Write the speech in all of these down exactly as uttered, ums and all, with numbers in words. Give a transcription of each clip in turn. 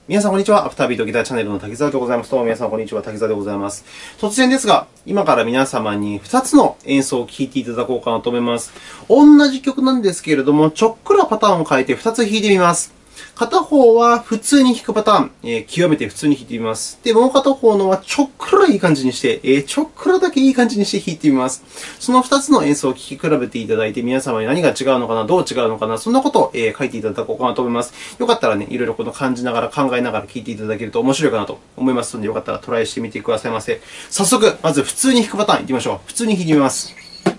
皆さん、こんにちは。アフタービートギターチャンネルの滝沢でございます。どうも皆さん、こんにちは。滝沢でございます。突然ですが、今から皆様にふたつの演奏を聴いていただこうかなと思います。同じ曲なんですけれども、ちょっくらパターンを変えてふたつ弾いてみます。片方は普通に弾くパターン、えー、極めて普通に弾いてみます。で、もう片方のはちょっくらいい感じにして、えー、ちょっくらだけいい感じにして弾いてみます。そのふたつの演奏を聴き比べていただいて、皆様に何が違うのかな、どう違うのかな、そんなことを、えー、書いていただこうかなと思います。よかったらね、いろいろこの感じながら、考えながら聴いていただけると面白いかなと思いますので、よかったらトライしてみてくださいませ。早速、まず普通に弾くパターンいってみましょう。普通に弾いてみます。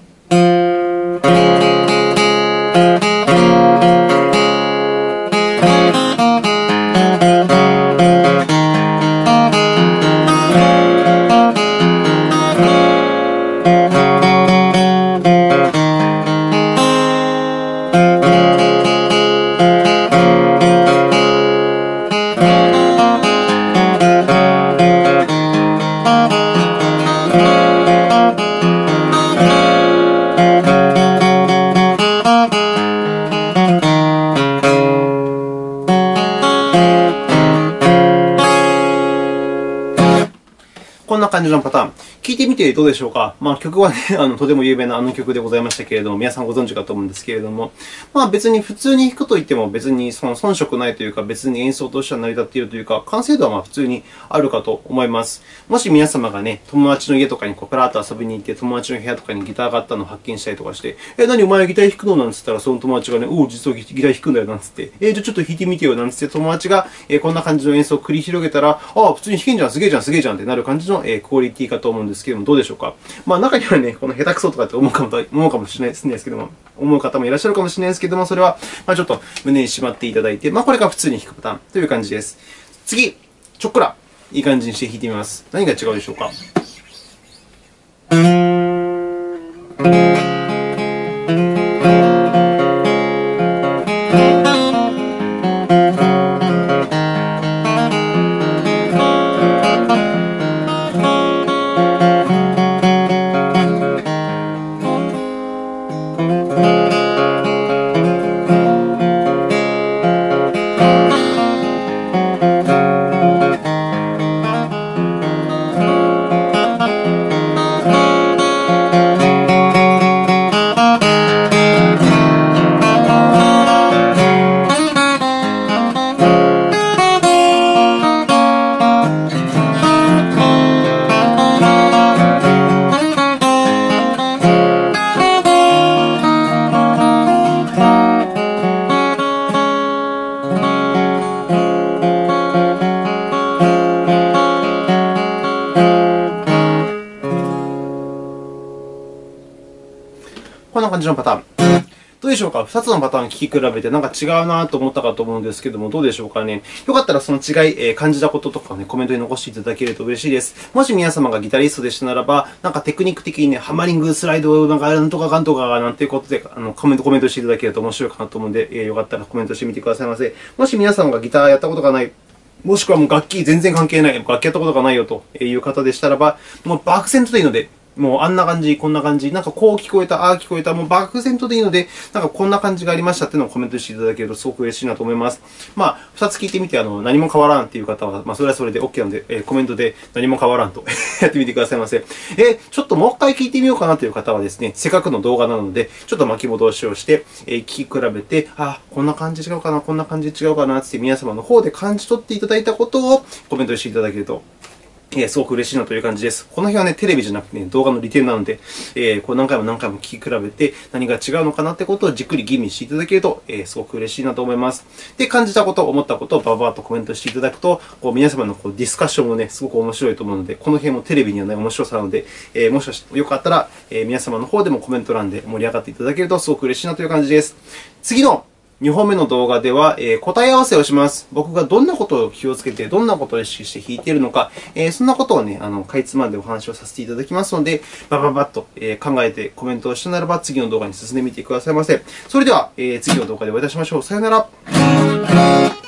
こんな感じのパターン。聴いてみてどうでしょうか。まあ曲はね、あの、とても有名なあの曲でございましたけれども、皆さんご存知かと思うんですけれども、まあ別に普通に弾くと言っても別にその遜色ないというか、別に演奏としては成り立っているというか、完成度はまあ普通にあるかと思います。もし皆様がね、友達の家とかにこう、プラーっと遊びに行って、友達の部屋とかにギターがあったのを発見したりとかして、え、何お前ギター弾くのなんつったら、その友達がね、おう、実はギター弾くんだよなんつって、え、じゃあちょっと弾いてみてよなんつって友達が、えこんな感じの演奏を繰り広げたら、ああ、普通に弾けんじゃん、すげえじゃん、すげえじゃんってなる感じの、えクオリティかと思うんですけども、どうでしょうか。まあ中にはね、この下手くそとかって思うかも、思うかもしれないですけども、思う方もいらっしゃるかもしれないですけども、それは、まあちょっと胸にしまっていただいて、まあこれが普通に弾くパターンという感じです。次、ちょっくらいい感じにして弾いてみます。何が違うでしょうか。こんな感じのパターン。どうでしょうか。ふたつのパターン聴き比べてなんか違うなと思ったかと思うんですけども、どうでしょうかね。よかったらその違い、えー、感じたこととかをね、コメントに残していただけると嬉しいです。もし皆様がギタリストでしたならば、なんかテクニック的にね、ハマリングスライド、なんかなんとかかんとかなんていうことで、あの、コメント、コメントしていただけると面白いかなと思うんで、えー、よかったらコメントしてみてくださいませ。もし皆様がギターやったことがない、もしくはもう楽器全然関係ない、楽器やったことがないよという方でしたらば、もう漠然とでいいので、もうあんな感じ、こんな感じ、なんかこう聞こえた、ああ聞こえた、もう漠然とでいいので、なんかこんな感じがありましたっていうのをコメントしていただけるとすごく嬉しいなと思います。まあ、ふたつ聞いてみて、あの、何も変わらんっていう方は、まあ、それはそれで OK なので、えー、コメントで何も変わらんとやってみてくださいませ。えー、ちょっともう一回聞いてみようかなという方はですね、せっかくの動画なので、ちょっと巻き戻しをして、えー、聞き比べて、あ、こんな感じ違うかな、こんな感じ違うかなって皆様の方で感じ取っていただいたことをコメントしていただけると、えー、すごく嬉しいなという感じです。この辺はね、テレビじゃなくてね、動画の利点なので、えー、こう何回も何回も聞き比べて、何が違うのかなってことをじっくり吟味していただけると、えー、すごく嬉しいなと思います。で、感じたこと、思ったことをバババッとコメントしていただくと、こう皆様のこうディスカッションもね、すごく面白いと思うので、この辺もテレビにはない面白さなので、えー、もしかしてよかったら、えー、皆様の方でもコメント欄で盛り上がっていただけると、すごく嬉しいなという感じです。次のにほんめの動画では、えー、答え合わせをします。僕がどんなことを気をつけて、どんなことを意識して弾いているのか、えー、そんなことをね、あの、かいつまんでお話をさせていただきますので、バババッと、えー、考えてコメントをしたならば、次の動画に進んでみてくださいませ。それでは、えー、次の動画でお会いいたしましょう。さよなら。